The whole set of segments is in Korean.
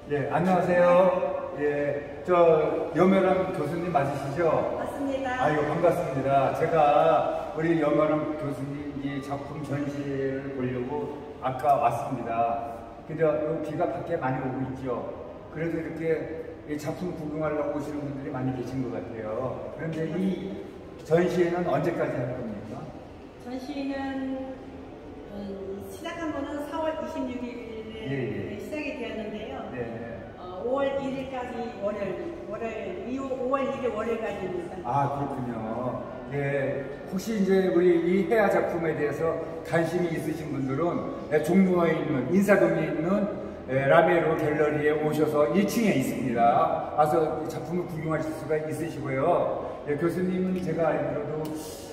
예, 안녕하세요. 예, 저 염여람 교수님 맞으시죠? 맞습니다. 아유, 반갑습니다. 제가 우리 염여람 교수님 이 작품 전시를 보려고 아까 왔습니다. 근데 비가 밖에 많이 오고 있죠. 그래도 이렇게 이 작품 구경하려고 오시는 분들이 많이 계신 것 같아요. 그런데 이 전시회는 언제까지 할 겁니까? 전시는 시작한 거는 4월 26일에 예. 시작이 되었는데요. 네. 5월 1일까지 월요일 이후 5월 1일 월요일까지입니다. 아, 그렇군요. 예, 혹시 이제 우리 이 해야 작품에 대해서 관심이 있으신 분들은 종로에 있는 인사동에 있는 라메로 갤러리에 오셔서 1층에 있습니다. 와서 작품을 구경하실 수가 있으시고요. 예, 교수님은 제가 알기로도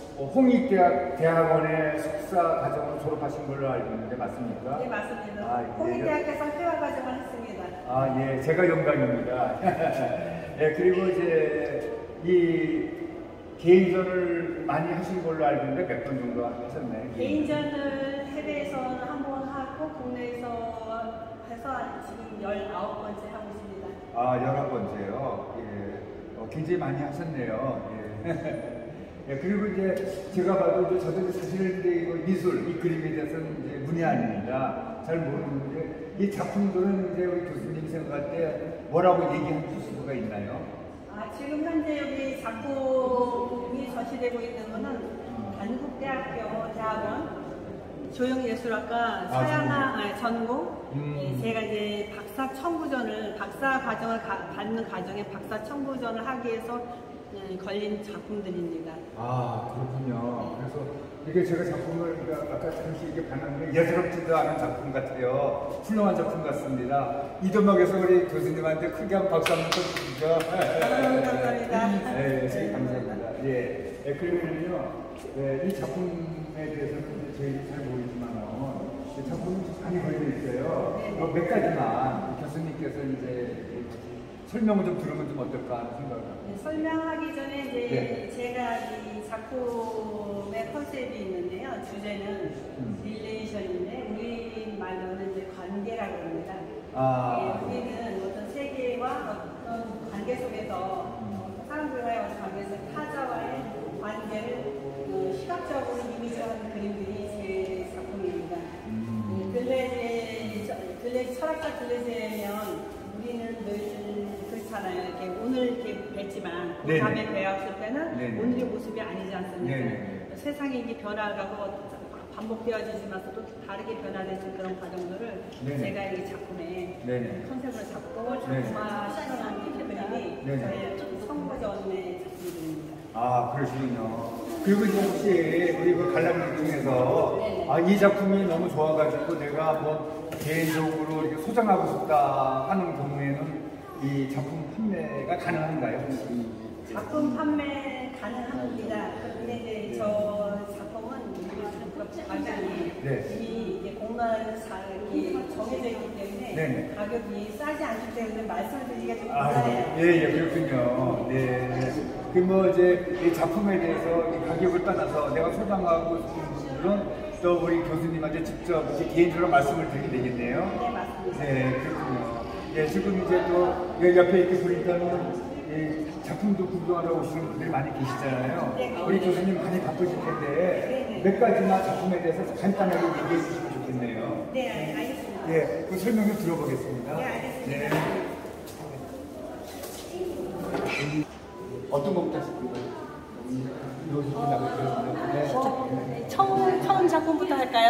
홍익대학원의 석사 과정을 졸업하신 걸로 알고 있는데 맞습니까? 네, 맞습니다. 아, 홍익대학에서 회화 과정을 했습니다. 아, 예, 제가 영광입니다. 예, 그리고 이제 이 개인전을 많이 하신 걸로 알고 있는데 몇 번 정도 하셨나요? 개인전을 해외에서는 한 번 하고 국내에서 해서 지금 19번째 하고 있습니다. 아, 19번째요. 예, 굉장히 많이 하셨네요. 예. 예, 그리고 이제 제가 봐도 저도 사실 이제 미술, 이 그림에 대해서는 이제 문외한입니다. 잘 모르는데 이 작품들은 이제 우리 교수님이 생각할 때 뭐라고 얘기해 주실 수가 있나요? 아, 지금 현재 여기 작품이 전시되고 있는 거는 단국대학교 대학원 조형예술학과 서양화 전공. 제가 이제 박사 청구전을 박사 과정을 받는 과정에 박사 청구전을 하기 위해서 걸린 작품들입니다. 아, 그렇군요. 그래서 이게 제가 작품을 아까 잠시 이게 봤는데 예사롭지도 않은 작품 같아요. 훌륭한 작품 같습니다. 이 대목에서 우리 교수님한테 크게 한 박수 한번 쳐주시죠. 감사합니다. 네, 감사합니다. 예, 그러면요, 이 작품에 대해서는 저희 잘 모르지만 작품이 많이 걸려 있어요. 몇 가지만 교수님께서 이제 설명을 좀 들으면 좀 어떨까 하는 생각을. 네, 설명하기 전에 이제 네. 제가 이 작품의 컨셉이 있는데요. 주제는 릴레이션인데 우리 말로는 이제 관계라고 합니다. 아. 우리는 어떤 세계와 어떤 관계 속에서 사람들과의 어떤 관계에서 타자와의 관계를 시각적으로 이미지화하는 그림들이 제 작품입니다. 철학자 들레제면 우리는 늘 그렇잖아요. 이렇게 오늘 이렇게 뵀지만 그 다음에 뵈었을 때는 네네. 오늘의 모습이 아니지 않습니까? 네네. 세상이 이게 변화가고 반복되어지지만 또 다르게 변화되는 그런 과정들을 네네. 제가 이 작품의 네네. 컨셉을 잡고 작품화시켜놓은 그림들이 저의 성부전의 작품들입니다. 아, 그러시군요. 그리고 이제 혹시 우리 그 관람객 중에서 이 작품이 너무 좋아가지고 내가 뭐 개인적으로 이렇게 소장하고 싶다 하는 경우에는 이 작품 판매가 가능한가요? 혹시? 작품 판매 가능합니다. 근데 이제 저 작품은 가격이 이미 이제 공간 정해져 있기 때문에 가격이 싸지 않기 때문에 말씀을 드리기가 좀 부담해요. 예, 그렇군요. 네. 그 뭐 이제 이 작품에 대해서 이 가격을 떠나서 내가 소장하고 싶은 분들은 또 우리 교수님한테 직접 개인적으로 말씀을 드리게 되겠네요. 네, 맞습니다. 네, 그렇군요. 예, 지금 이제 또 옆에 이렇게 보니까는 작품도 구경하러 오시는 분들이 많이 계시잖아요. 네, 우리 교수님 많이 바쁘실 텐데 몇 가지나 작품에 대해서 간단하게 얘기해 주시면 좋겠네요. 네, 알겠습니다. 예, 그 설명 좀 들어보겠습니다. 네, 알겠습니다. 네. 어떤 것부터 하실까요? 처음 작품부터 할까요?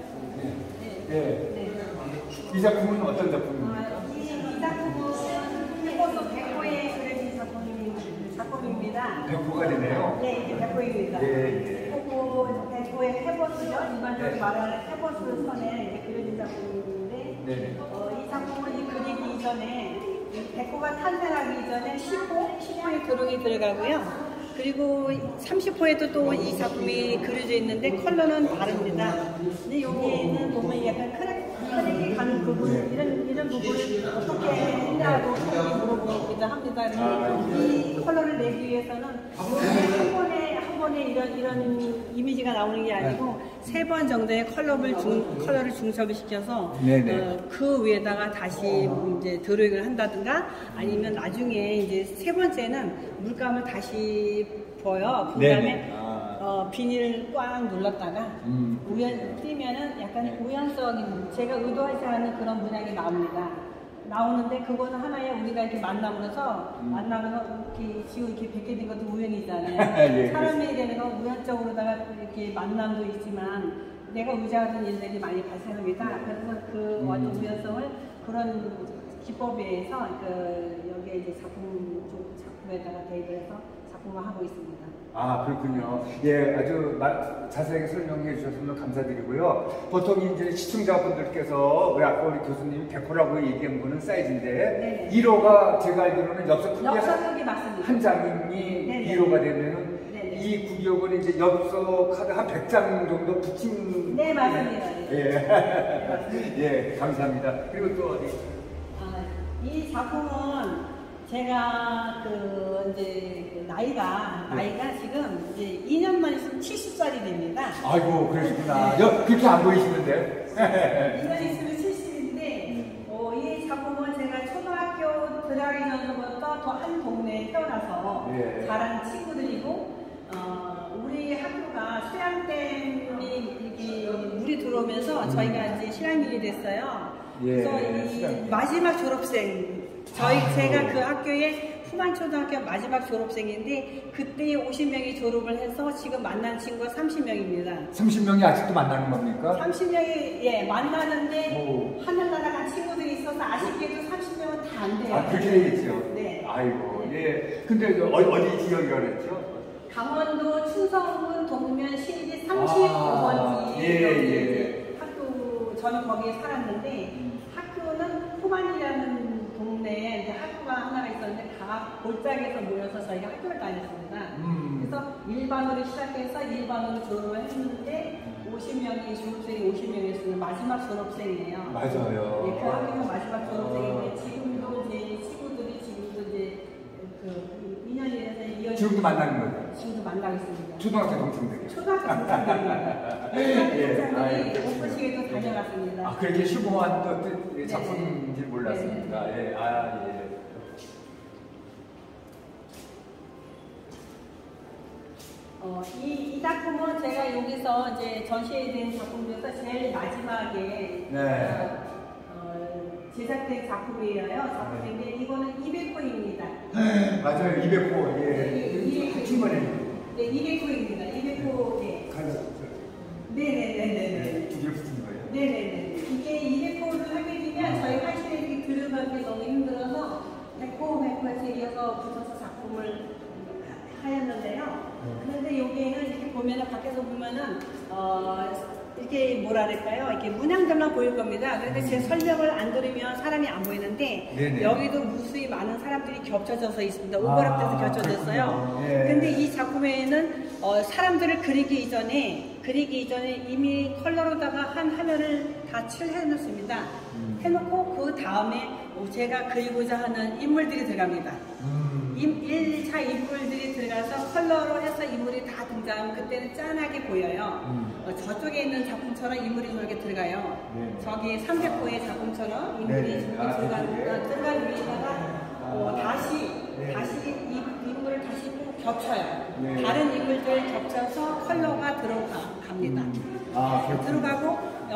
네. 이 작품은 어떤 작품입니까? 이 작품은 백호에 그려진 작품입니다. 백호가 되네요. 네, 이게 백호입니다. 백호의 해버스죠. 일반적으로 말하는 해버스 선에 이제 그려진 작품인데 이 작품은 이 그리기 이전에 백호가 탄생하기 이전에 10호의 도록이 들어가고요. 그리고 30호에도 또 이 작품이 그려져 있는데 컬러는 다릅니다. 근데 여기에는 보면 약간 크랙이 가는 부분, 이런 부분을 어떻게 했냐고 물어보기도 합니다. 이 컬러를 내기 위해서는 한 번에 이런 이미지가 나오는 게 아니고 세 번 정도의 컬러를 중첩을 시켜서 그 위에다가 다시 이제 드로잉을 한다든가 아니면 나중에 이제 세 번째는 물감을 다시 부어요. 그 다음에 비닐을 꽉 눌렀다가 띄면은 약간 우연성이 제가 의도하지 않은 그런 문양이 나오는데 그거는 하나의 우리가 이렇게 만나면서 이렇게 지금 이렇게 뵙게 된 것도 우연이잖아요. 예, 사람이 되는 건 우연적으로다가 이렇게 만남도 있지만 내가 의지하는 일들이 많이 발생합니다. 그래서 그 어떤 우연성을 그런 기법에 의해서 여기에 이제 작품에다가 대입을 해서 작품을 하고 있습니다. 아, 그렇군요. 예, 아주 자세하게 설명해 주셔서 감사드리고요. 보통 이제 시청자분들께서 왜 아까 우리 교수님이 100호라고 얘기한 거는 사이즈인데 1호가 제가 알기로는 엽서 크기 맞습니다. 한 장이 1호가 되면은 이 구역은 이제 엽서 카드 한 100장 정도 붙인. 네, 맞습니다. 예. 예, 감사합니다. 그리고 또 어디? 이 작품은 제가 이제 나이가 지금 이제 2년만 있으면 70살이 됩니다. 아이고, 그러시구나. 그렇게 안 보이시는데? 2년 있으면 70인데 이 작품은 제가 초등학교 들어가기 전부터 또 한 동네에 태어나서 자란 친구들이고 우리 학교가 수양댐이 이렇게 물이 들어오면서 저희가 이제 실향민이 됐어요. 그래서 이 마지막 졸업생 제가 그 학교의 후반초등학교 마지막 졸업생인데 그때 50명이 졸업을 해서 지금 만난 친구가 30명입니다. 30명이 아직도 만나는 겁니까? 30명이 만나는데 하늘나라 간 친구들이 있어서 아쉽게도 30명은 다 안 돼요. 아, 그렇게 되겠죠? 네. 아이고, 예. 근데 어디 지역이라고 그랬죠? 강원도 충성군 동면 신지 35번지 학교 저는 거기에 살았는데 학교는 호반이라는 동네에 이제 학교가 하나가 있었는데 각 골짜기에서 모여서 저희가 학교를 다녔습니다. 그래서 일반으로 시작해서 일반으로 졸업을 했는데 50명이 졸업생이 50명이었어요. 마지막 졸업생이에요. 맞아요. 그 학교가 마지막 졸업생인데 지금도 이제 친구들이 지금도 이제 그 인연이 돼서 이어지고 지금도 만나는 거죠? 지금도 만나고 있습니다. 초등학교 동생들이요? 초등학교 동생들입니다. 동생들이 오프식에도 다녀갔습니다. 아, 그렇게 슈퍼한 또 작품인지 몰랐습니다. 예, 이 작품은 제가 여기서 이제 전시에 된 작품 중에서 제일 마지막에 제작된 작품이에요. 작품인데 이거는 200호입니다. 맞아요, 200호. 예. 충분히. 네, 200호입니다. 200호. 예. 네네네네. 두 개 붙은 거예요? 네네네. 이게 200호를 하게 되면 저희 화실에 이렇게 들어가기 너무 힘들어서 100호에 이어서 붙여서 작품을 하였는데요. 그런데 여기에는 이렇게 보면은 밖에서 보면은 이렇게 뭐랄까요? 이렇게 문양들만 보일 겁니다. 그런데 제 설명을 안 들으면 사람이 안 보이는데 여기도 무수히 많은 사람들이 겹쳐져서 있습니다. 오버랩돼서 겹쳐졌어요. 근데 이 작품에는 사람들을 그리기 이전에 이미 컬러로다가 한 화면을 다 칠해 놓습니다. 해놓고 그 다음에 제가 그리고자 하는 인물들이 들어갑니다. 1차 인물들이 들어가서 컬러로 해서 인물이 다 등장하면 그때는 짠하게 보여요. 저쪽에 있는 작품처럼 인물이 저렇게 들어가요. 저기 300호의 작품처럼 인물이 저렇게 들어간 위에다가 다시 인물을 다시 겹쳐요. 다른 인물들 겹쳐서 컬러가 들어갑니다. 들어가고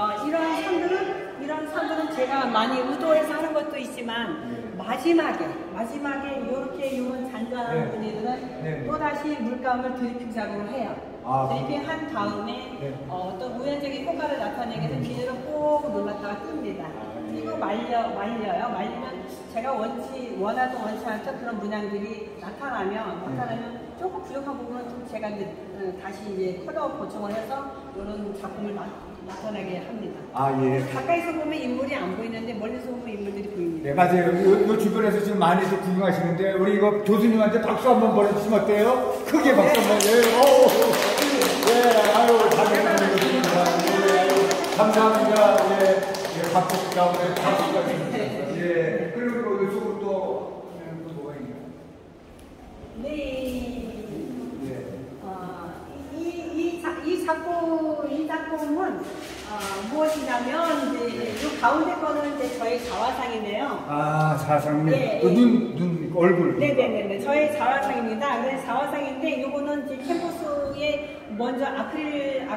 이런 선들은 제가 많이 의도해서 하는 것도 있지만 마지막에 이런 잔잔한 분위기들은 또다시 물감을 드리핑 작업을 해요. 드리핑 한 다음에 어떤 우연적인 효과를 나타내기 위해서 비닐을 꼭 눌렀다가 뜹니다. 그리고 말려요. 말리면 제가 원하지 않던 그런 문양들이 나타나면 조금 부족한 부분은 좀 제가 다시 이제 컬러 보충을 해서 이런 작품을 나타나게 합니다. 가까이서 보면 인물이 안 보이는데 멀리서 보면 인물들이 보입니다. 네, 맞아요. 요 주변에서 지금 많이들 구경하시는데 우리 이거 교수님한테 박수 한번 보내주시면 어때요? 크게 박수 한번. 감사합니다. 박수 가운데 박수가 주셨습니다. 그리고 이쪽으로 또 뭐가 있나요? 네. 작품은 무엇이냐면 이제 이 가운데 거는 이제 저의 자화상이네요. 아, 자화상. 네, 눈, 얼굴. 네네네. 저의 자화상입니다. 그래서 자화상인데 이거는 이제 캔버스에 먼저 아크릴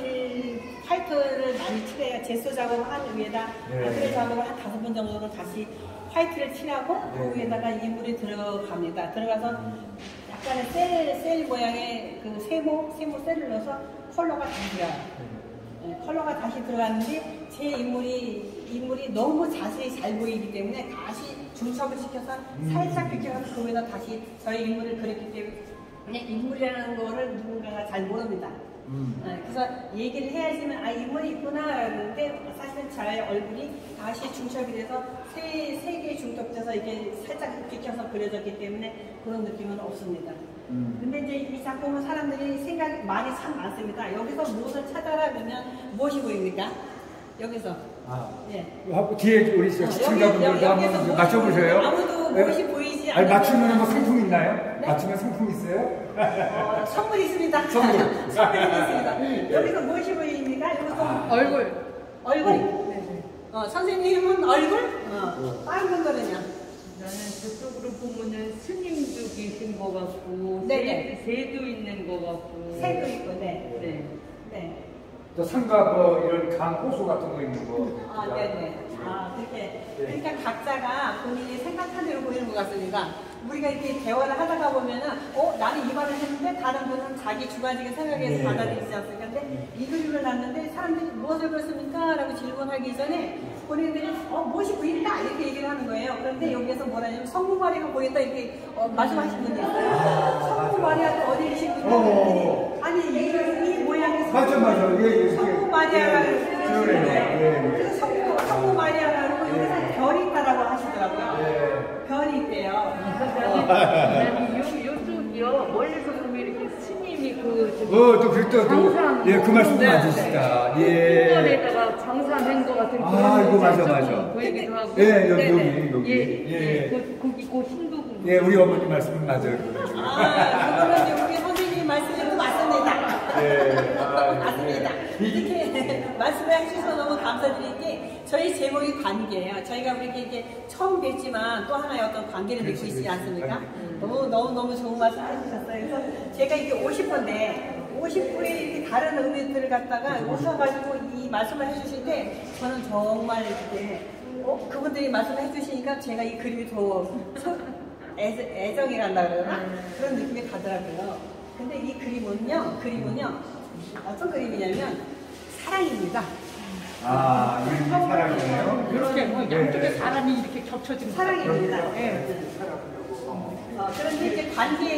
화이트를 많이 칠해요. 제소 작업을 한 위에다 네. 아크릴 작업을 한 5번 정도로 다시 화이트를 칠하고 네. 그 위에다가 이물이 들어갑니다. 들어가서 약간의 셀 모양의 그 세모 셀을 넣어서 컬러가 다시 들어가요. 네, 컬러가 다시 들어갔는데 제 인물이 너무 자세히 잘 보이기 때문에 다시 중첩을 시켜서 살짝 비켜서 그 위에다 다시 저희 인물을 그렸기 때문에 인물이라는 거를 누군가가 잘 모릅니다. 그래서 얘기를 해야지만 아 인물이 있구나 그러는데 사실은 제 얼굴이 다시 중첩이 돼서 세 개의 중첩돼서 이렇게 살짝 비켜서 그려졌기 때문에 그런 느낌은 없습니다. 근데 이제 이 작품은 사람들이 생각이 많이 참 많습니다. 여기서 무엇을 찾아라 그러면 무엇이 보입니까? 여기서. 예. 뒤에 우리 시청자분들도 한번 맞춰보세요. 아무도 무엇이 보이지 않아요. 맞추면 뭐 상품 있나요? 네? 맞추면 상품 있어요? 선물이 있습니다. 선물이 있습니다. 여기서 무엇이 보입니까? 여기서 얼굴. 네. 선생님은 얼굴? 다른 분들은요? 나는 저쪽으로 보면은 스님도 계신 것 같고, 네네. 새도 있는 것 같고. 새도 있고, 네. 네. 또 상가 뭐 이런 강 호수 같은 거 있는 거. 네네. 그렇게. 그러니까 각자가 본인이 생각한 대로 보이는 것 같습니다. 우리가 이렇게 대화를 하다가 보면은, 나는 이 말을 했는데 다른 분은 자기 주관적인 생각에서 받아들이지 않습니까? 근데 이 그림을 놨는데 사람들이 무엇을 그렸습니까? 라고 질문하기 전에 본인들이, 무엇이 보인다? 이렇게 얘기를 하는 거예요. 그런데 여기에서 뭐라냐면 성모 마리아가 보였다 이렇게 말씀하신 분이 있어요. 성모 마리아가 어디 계십니까? 아니, 이 모양이 맞아. 성모 마리아라고 그러시는 거예요. 예. 그래서 성모 마리아라고 여기서 별이 있다라고 하시더라고요. 별이 있대요. 요쪽이요, 멀리서 보면 이렇게 스님이 그 말씀 맞으시다. 풍선에다가 장사한 것 같은 그런 이거 맞아. 보이기도 하고. 여기. 거기 흰도. 우리 어머니 말씀은 맞아요. 그거는 우리 선생님 말씀이 맞습니다. 맞습니다. 이렇게 말씀을 해주셔서 너무 감사드린 게 저희 제목이 관계예요. 저희가 이렇게 처음 뵀지만 또 하나의 어떤 관계를 맺고 있지 않습니까? 너무 좋은 말씀 해주셨어요. 그래서 제가 이게 50분에 이렇게 다른 의미들을 갖다가 오셔가지고 이 말씀을 해주실 때 저는 정말 이렇게 그분들이 말씀을 해주시니까 제가 이 그림이 더 애정이 간다 그러나 그런 느낌이 가더라고요. 근데 이 그림은요 어떤 그림이냐면 사랑입니다. 이름이 사랑이에요? 이렇게 양쪽에 사람이 이렇게 겹쳐진 사랑입니다. 그런데 이제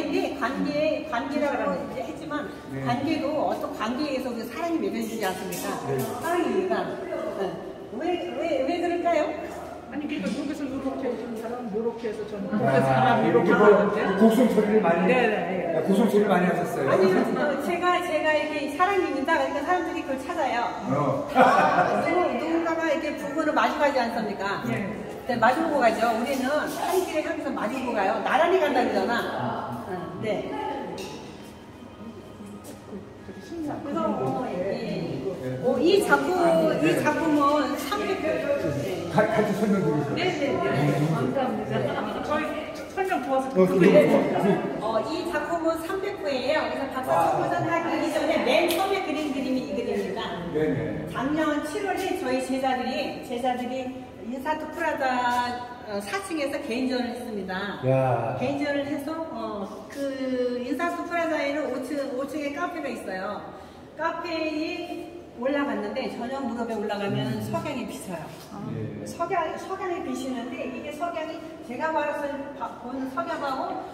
관계라고 이제 했지만 관계도 어떤 관계에서 그 사랑이 맺어지지 않습니까? 사랑입니다. 왜 그럴까요? 아니 그러니까 여기서 이렇게 해준 사람 이렇게 해서 저는 사람 이렇게 하는데 곡성소리를 많이 네네. 곡성소리를 많이 하셨어요. 아니 제가 이렇게 사랑입니다. 그러니까 사람들이 그걸 찾아요. 누군가가 이렇게 부부를 마주가지 않습니까? 네, 마주보고 가죠. 우리는 한 길을 향해서 마주보고 가요. 나란히 간다 그러잖아. 네. 그래서 이 작품은 300회. 같이 설명 드리세요. 네네네. 감사합니다. 저희 설명 도와서 이 작품은 300호예요. 그래서 박사 선거전 하기 이전에 맨 처음에 그린 그림이 이 그림입니다. 네네. 작년 7월에 저희 제자들이 인사트 프라자 4층에서 개인전을 했습니다. 개인전을 해서 그 인사트 프라자에는 5층에 카페가 있어요. 카페에 올라갔는데 저녁 무렵에 올라가면 석양이 비쳐요. 석양이 비치는데 이게 석양이 제가 본 석양하고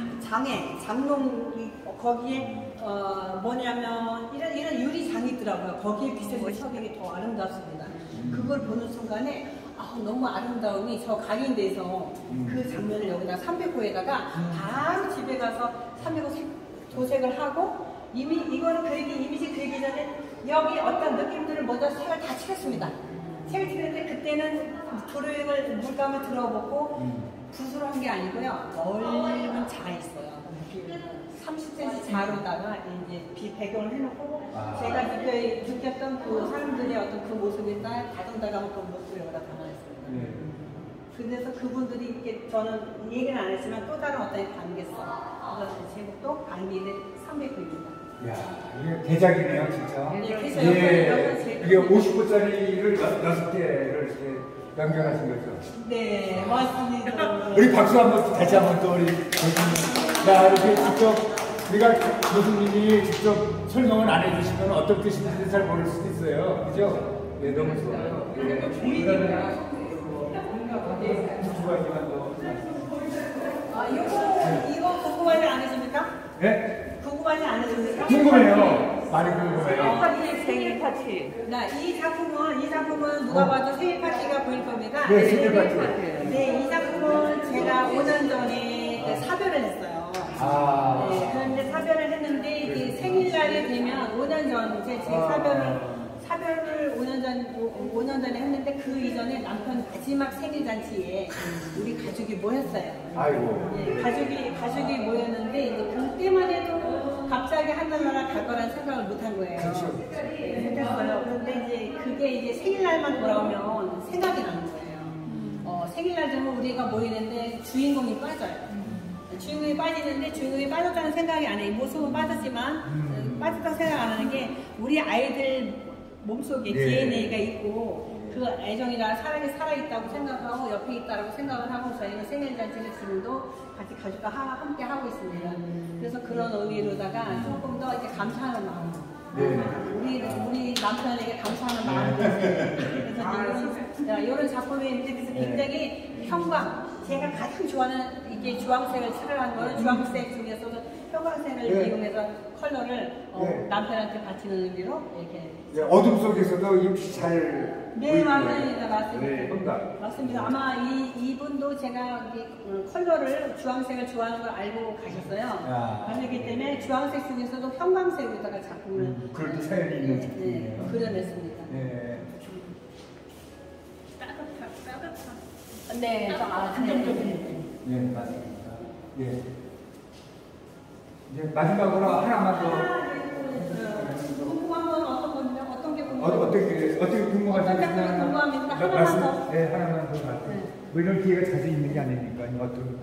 장롱 거기에 뭐냐면 이런 유리장이 있더라고요. 거기에 비춰진 석양이 더 아름답습니다. 그걸 보는 순간에 너무 아름다움이 저 각인돼서 그 장면을 여기다 300호에다가 바로 집에 가서 300호 도색을 하고 이미 이거는 이미지 그리기 전에 여기 어떤 느낌들을 먼저 색을 다 칠했습니다. 색을 칠했는데 그때는 물감을 들어보고 붓으로 한 게 아니고요. 넓은 자 있어요. 30cm 자로다가 이제 배경을 해놓고 제가 느꼈던 그 사람들의 어떤 그 모습에다 다정다감한 그 모습을 여기다 담아냈어요. 그래서 그분들이 이렇게 저는 얘기는 안 했지만 또 다른 어떤 관계성. 그래서 제목도 관계는 300분입니다. 이야, 이게 대작이네요, 진짜. 그래서 예, 이게 50분짜리를 6개를 이렇게 연결하신 거죠? 네, 맞습니다. 우리 박수 한번 다시 한번 또 우리 교수님. 야, 이렇게 직접 우리가 교수님이 직접 설명을 안 해주시면 어떤 뜻인지 잘 모를 수도 있어요. 그죠? 네, 너무 좋아요. 그러면 두 가지만 더. 이거 궁금하지 않으십니까? 네? 궁금하지 않으십니까? 궁금해요. 많이 궁금해요. 파티, 생일 파티. 이 작품은 누가 봐도 생일 파티가 보일 겁니다. 네, 생일 파티. 네, 이 작품은 제가 5년 전에 사별을 했어요. 네, 그런데 사별을 했는데 이게 생일날이 되면 5년 전 제 사별을 5년 전에 했는데 그 이전에 남편 마지막 생일 잔치에 우리 가족이 모였어요. 아이고. 네, 가족이 모였는데 이제 그때만 해도 갑자기 하늘나라 갈 거란 생각을 못 한 거예요. 그렇죠. 못했어요. 그런데 이제 그게 이제 생일날만 돌아오면 생각이 나는 거예요. 생일날 되면 우리가 모이는데 주인공이 빠져요. 주인공이 빠지는데 주인공이 빠졌다는 생각이 안 해요. 모습은 빠졌지만 빠졌다는 생각 안 하는 게 우리 아이들 몸속에 DNA가 있고 그 애정이가 살아있다고 생각하고 옆에 있다고 생각을 하고 저희는 생일잔치를 지금도 같이 가족과 함께 하고 있습니다. 그래서 그런 의미로다가 조금 더 이제 감사하는 마음. 우리 남편에게 감사하는 마음이 그래서 이런 작품인데 그래서 굉장히 형광 제가 가장 좋아하는 이게 주황색을 칠한 거는 주황색 중에서도 형광색을 이용해서 컬러를 남편한테 바치는 의미로 이렇게 어둠 속에서도 이렇게 잘 네, 맞습니다. 네, 맞습니다. 아마 이분도 제가 컬러를 주황색을 좋아하는 걸 알고 가셨어요. 그렇기 때문에 주황색 중에서도 형광색으로다가 작품을 그런 사연이 있는 작품이에요. 그려냈습니다. 네. 따뜻한. 네, 감정적인. 네, 맞습니다. 네. 이제 마지막으로 하나만 더. 궁금한 건 어떤 건데? 어떤 게 궁금해요? 어떻게 궁금하신지 어떤 작품이 궁금합니까? 하나만 더. 네, 하나만 더 말씀. 뭐 이런 기회가 자주 있는 게 아니니까 어떤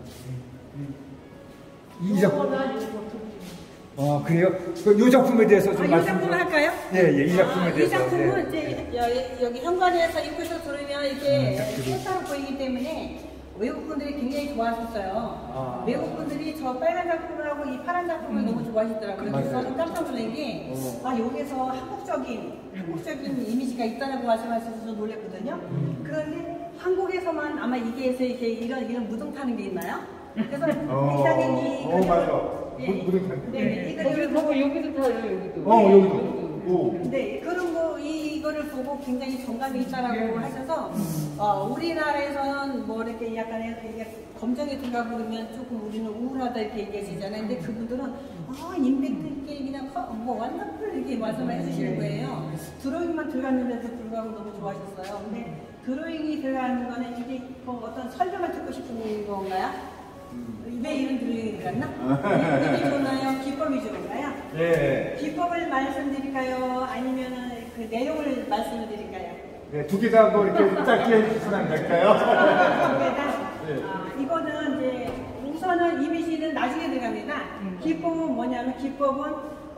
이 작품. 그래요? 이 작품에 대해서 좀 이 말씀. 작품을 할까요? 예, 이 작품에 대해서. 이 작품은 이제 여기 현관에서 입구에서 들어오면 이렇게 색깔로 보이기 때문에 외국분들이 굉장히 좋아하셨어요. 외국분들이 저 빨간 작품을 하고 이 파란 작품을 너무 좋아하시더라고요. 그래서 저는 깜짝 놀란 게 여기서 한국적인 이미지가 있다라고 말씀하셔서 놀랐거든요. 그런데 한국에서만 아마 이게에서 이렇게 이런 무등 타는 게 있나요? 그래서 이상하게 맞아. 무등 타는 게. 네, 이거를 보고 여기도 타요, 여기도. 여기도. 네, 그런 거 이거를 보고 굉장히 정감이 있다라고 하셔서 우리나라에서는 뭐 이렇게 약간 검정이 들어가 그러면 조금 우리는 우울하다 이렇게 얘기하시잖아요. 근데 그분들은 임팩트 있게 그냥 뭐 완전풀 이렇게 말씀을 해주시는 거예요. 드로잉만 들어갔는데도 불구하고 너무 좋아하셨어요. 근데 드로잉이 들어가는 거는 이게 어떤 설명을 듣고 싶은 건가요? 왜 이런 드로잉이 들어갔나? 이게 좋나요? 기법이 좋은가요? 네. 기법을 말씀드릴까요? 아니면 그 내용을 말씀을 드릴까요? 네, 두 개 다 뭐 이렇게 짧게 해주시면 안 될까요? 이거는 이제 우선은 이미지는 나중에 들어갑니다. 기법은 뭐냐면 기법은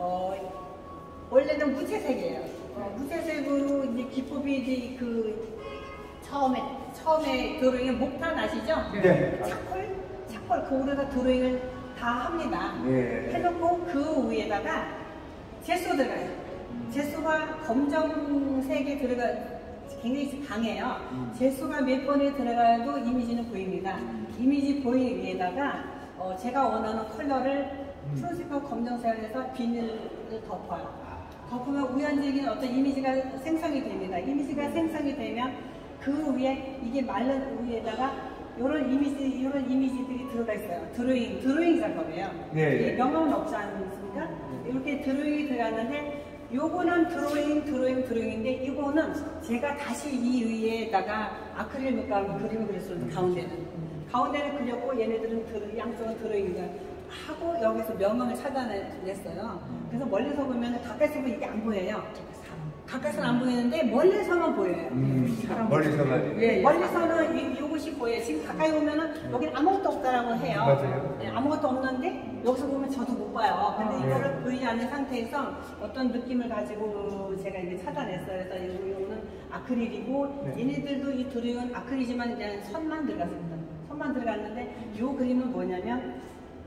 원래는 무채색이에요. 무채색으로 이제 기법이 이제 그 처음에 드로잉의 목탄 아시죠? 네. 차콜 그거에다 드로잉을 다 합니다. 네. 해놓고 그 위에다가 제소 들어가요. 제소가 검정색에 굉장히 강해요. 제소가 몇 번에 들어가도 이미지는 보입니다. 이미지 보이기 위에다가 제가 원하는 컬러를 푸른색과 검정색을 해서 비닐을 덮어요. 덮으면 우연적인 어떤 이미지가 생성이 됩니다. 이미지가 생성이 되면 그 위에 이게 마른 위에다가 이런 이미지들이 들어가 있어요. 드로잉 작업이에요. 네. 명함은 없지 않습니까? 이렇게 드로잉이 들어갔는데 요거는 드로잉인데 이거는 제가 다시 이 위에다가 아크릴 물감 그림을 그렸어요. 가운데는 그렸고 얘네들은 양쪽은 드로잉이가 하고 여기서 명암을 찾아냈어요. 그래서 멀리서 보면 가까이서 보면 이게 안 보여요. 가까이서는 안 보이는데 멀리서만 보여요. 멀리서만. 네, 멀리서는 이것이 보여요. 지금 가까이 오면은 여기는 아무것도 없다라고 해요. 맞아요. 네, 아무것도 없는데 여기서 보면 저도 못 봐요. 근데 이거를 보이지 않는 상태에서 어떤 느낌을 가지고 제가 이제 찾아냈어요. 그래서 이거는 아크릴이고 얘네들도 이 드로잉은 아크릴이지만 그냥 선만 들어갔습니다. 선만 들어갔는데 이 그림은 뭐냐면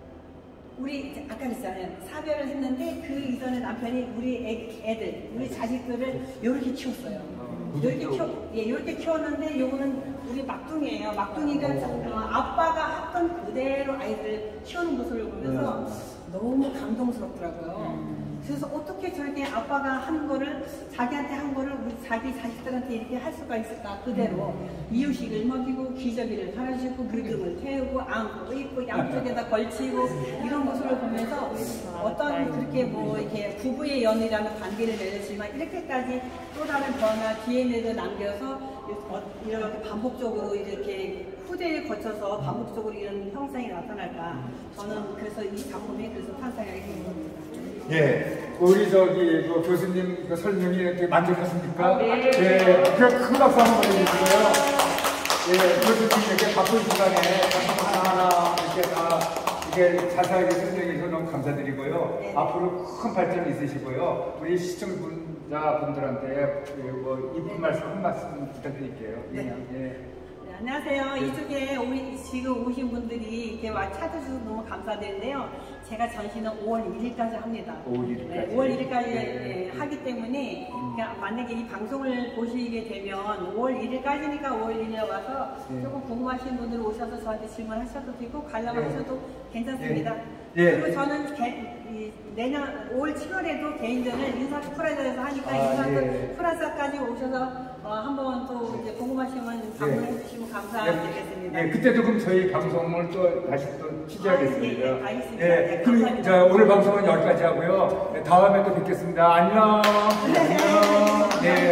우리 아까 그랬잖아요. 사별을 했는데 그 이전에 남편이 우리 애들, 우리 자식들을 이렇게 키웠어요. 이렇게 키웠는데 요거는 우리 막둥이에요. 막둥이가 아빠가 했던 그대로 아이들을 키우는 모습을 보면서 너무 감동스럽더라고요. 그래서 어떻게 저렇게 아빠가 한 거를 자기한테 한 거를 우리 자기 자식들한테 이렇게 할 수가 있을까 그대로 이유식을 먹이고 기저귀를 갈아주고 물등을 태우고 안고 입고 양쪽에다 걸치고 이런 모습을 보면서 어떤 그렇게 뭐 이렇게 부부의 연이라는 관계를 맺었지만 이렇게까지 또 다른 변화 DNA를 남겨서 이렇게 반복적으로 이렇게 후대를 거쳐서 반복적으로 이런 형상이 나타날까 저는 그래서 이 작품에 그래서 탄생하게 된 겁니다. 예, 우리 저기 그 교수님 그 설명이 이렇게 만족하십니까? 네. 예, 큰 박수 한번 보내주시고요. 예, 교수님 이렇게 바쁜 시간에 작품 하나하나 이렇게 다 이게 자세하게 설명해서 너무 감사드리고요. 네. 앞으로 큰 발전 있으시고요. 우리 시청자분들한테 뭐 이쁜 말씀 한 말씀 부탁드릴게요. 네. 예. 네, 안녕하세요. 이쪽에 지금 오신 분들이 이렇게 와 찾아주셔서 너무 감사드리는데요. 제가 전시는 5월 1일까지 합니다. 5월 1일까지. 네, 5월 1일까지 하기 때문에 그러니까 만약에 이 방송을 보시게 되면 5월 1일까지니까 5월 1일에 와서 조금 궁금하신 분들 오셔서 저한테 질문하셔도 되고 관람 하셔도 괜찮습니다. 그리고 저는 내년 5월 7월에도 개인전을 인사트 프라자에서 하니까 인사트 프라자까지 오셔서 한번 또 이제 궁금하시면 방문해 주시면 감사드리겠습니다. 예, 그때도 그럼 저희 방송을 또 다시 또 취재하겠습니다. 예, 알겠습니다. 예, 네, 그럼 감사합니다. 자, 오늘 방송은 여기까지 하고요. 네, 다음에 또 뵙겠습니다. 안녕. 안녕. 네,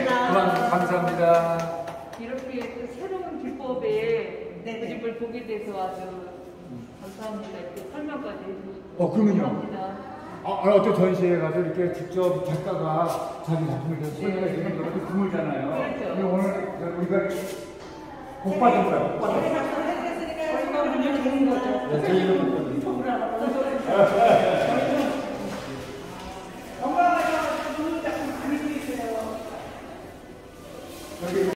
감사합니다. 이렇게 또 새로운 기법의 네네. 그림을 보게 돼서 아주 감사합니다. 이렇게 설명까지 해주시고. 그러면요. 감사합니다. 어떤 전시회 가서 이렇게 직접 작가가 자기 작품을 설명해 주는 것도 드물잖아요. 그렇죠. 근데 오늘 우리가 복 받은 거예요. 복 받은 거예요. 했으니까 되는 거죠. 네, 저희는 복 받은 거예요.